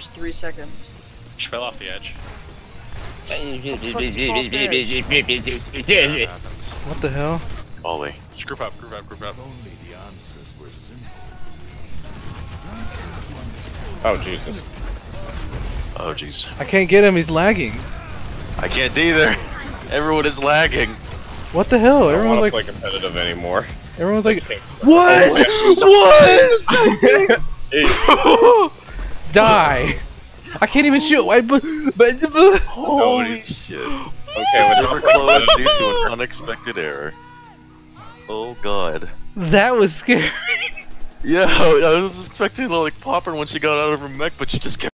Just 3 seconds. She fell off the edge. What the hell? Ollie. Just group up, group up, group up. Oh, Jesus. Oh, jeez. I can't get him, he's lagging. I can't either. Everyone is lagging. What the hell? I don't Everyone's want to like, play competitive anymore. everyone's like, what? What? Die. I can't even shoot. Holy shit. Okay, Server closed due to an unexpected error. Oh god. That was scary. Yeah, I was expecting to like pop her when she got out of her mech, but she just kept